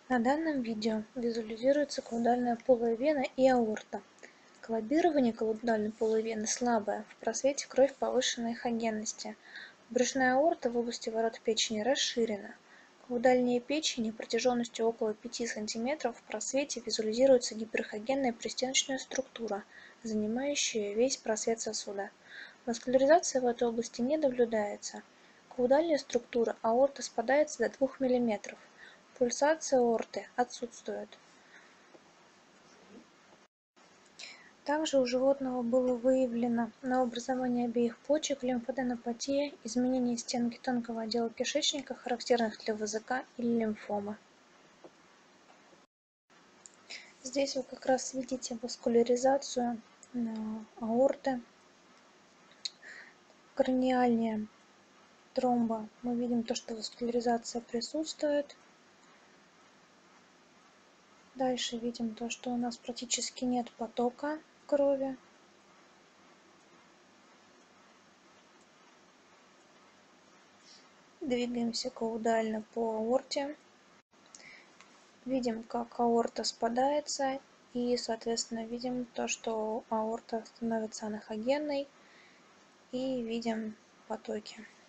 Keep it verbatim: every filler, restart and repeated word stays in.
На данном видео визуализируется каудальная полая вена и аорта. Коллабирование каудальной полой вены слабое, в просвете кровь повышенной эхогенности. Брюшная аорта в области ворот печени расширена. Каудальнее печени протяженностью около пяти сантиметров в просвете визуализируется гиперэхогенная пристеночная структура, занимающая весь просвет сосуда. Васкуляризация в этой области не наблюдается. Каудальная структура аорты спадается до двух миллиметров. Пульсация аорты отсутствует. Также у животного было выявлено новообразование обеих почек, лимфаденопатия, изменение стенки тонкого отдела кишечника, характерных для ВЗК или лимфомы. Здесь вы как раз видите васкуляризацию аорты. Краниальная тромба. Мы видим то, что васкуляризация присутствует. Дальше видим то, что у нас практически нет потока крови. Двигаемся каудально по аорте. Видим, как аорта спадается, и, соответственно, видим то, что аорта становится анахогенной, и видим потоки.